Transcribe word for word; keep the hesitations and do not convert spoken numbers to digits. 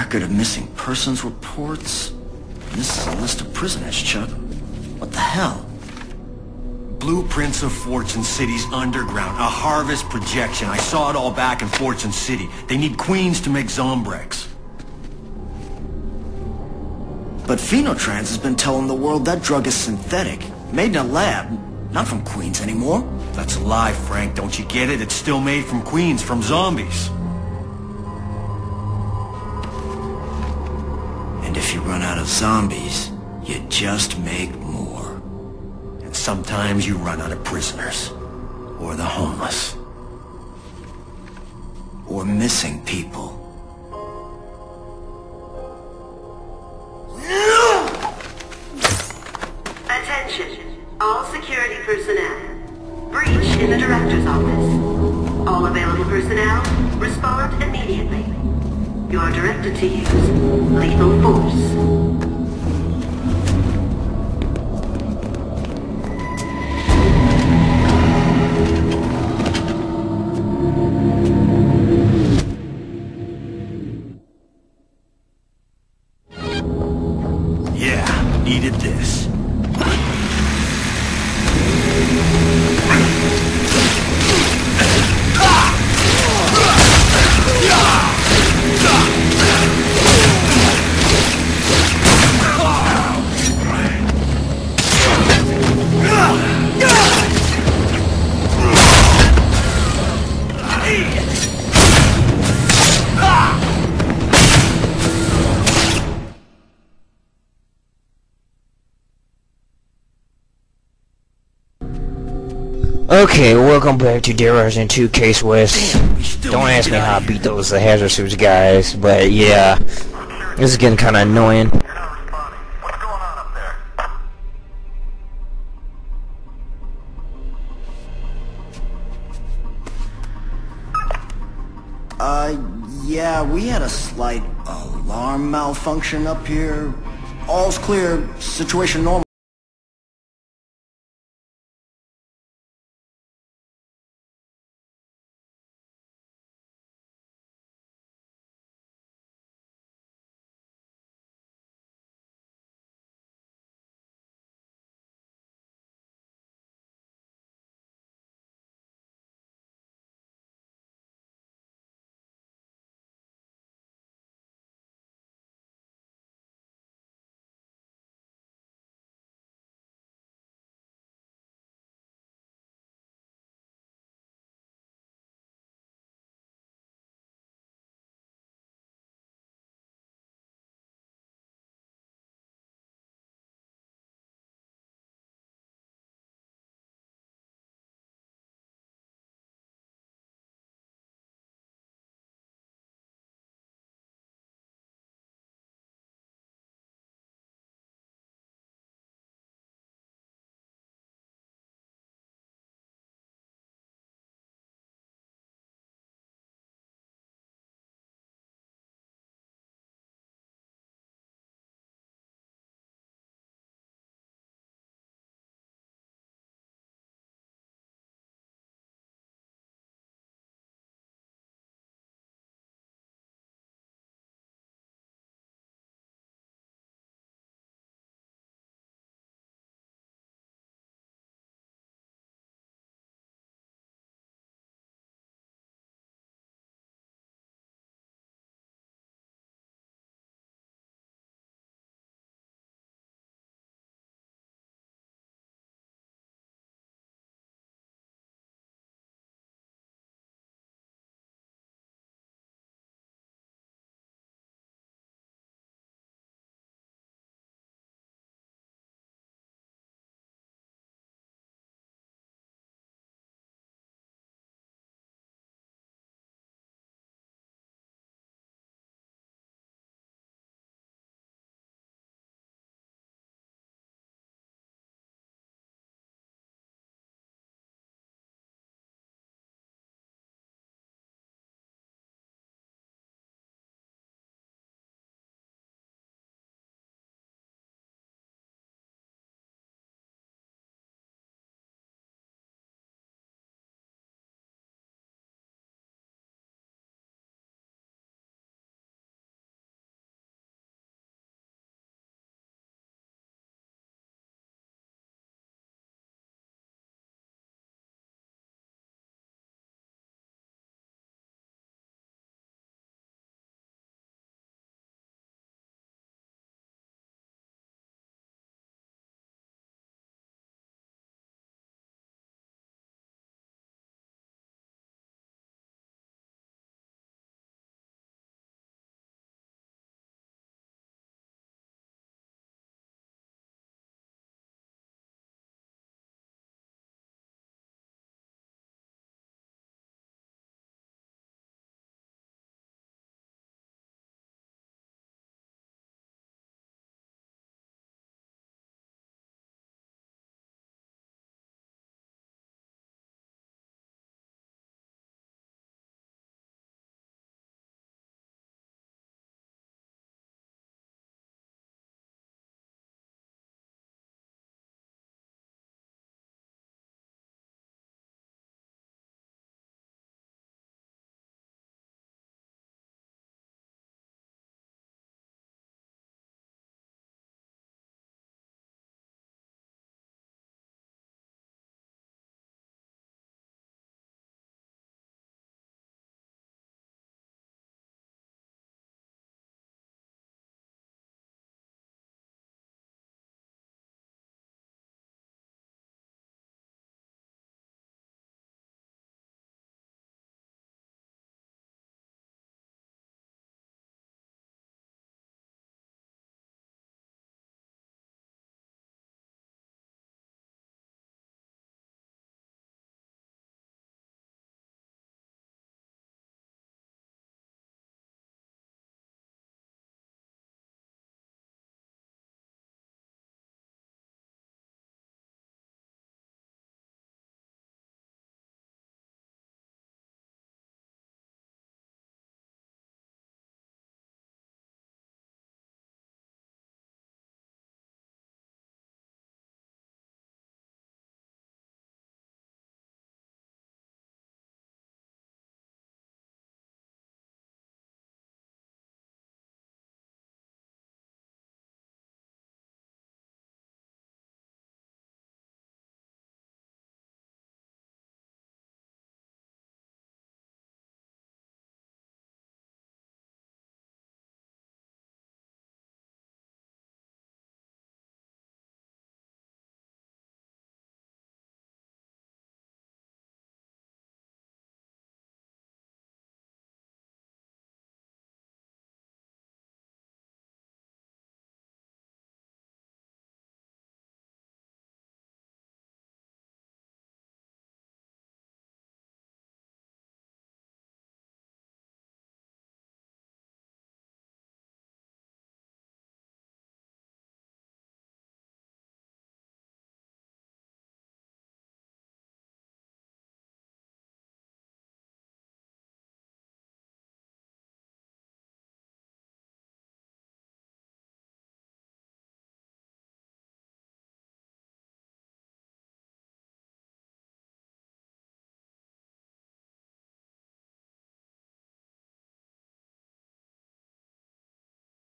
Record of missing persons reports. And this is a list of prisoners, Chuck. What the hell? Blueprints of Fortune City's underground. A harvest projection. I saw it all back in Fortune City. They need queens to make Zombrex. But Phenotrans has been telling the world that drug is synthetic. Made in a lab. Not from Queens anymore. That's a lie, Frank. Don't you get it? It's still made from Queens, from zombies. And if you run out of zombies, you just make more. And sometimes you run out of prisoners. Or the homeless. Or missing people. Attention, all security personnel. Breach in the director's office. All available personnel, respond immediately. You are directed to use lethal force. Yeah, needed this. Okay, welcome back to Dead Rising two Case West. Don't ask me how I beat those uh, hazard suits guys, but yeah, this is getting kind of annoying. Uh, yeah, we had a slight alarm malfunction up here. All's clear, situation normal.